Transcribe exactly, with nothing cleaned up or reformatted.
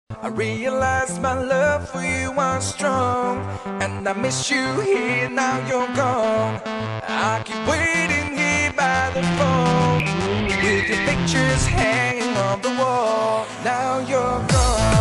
I realize my love for you was strong, and I miss you here, now you're gone. I keep waiting here by the phone, with your pictures hanging on the wall. Now you're gone.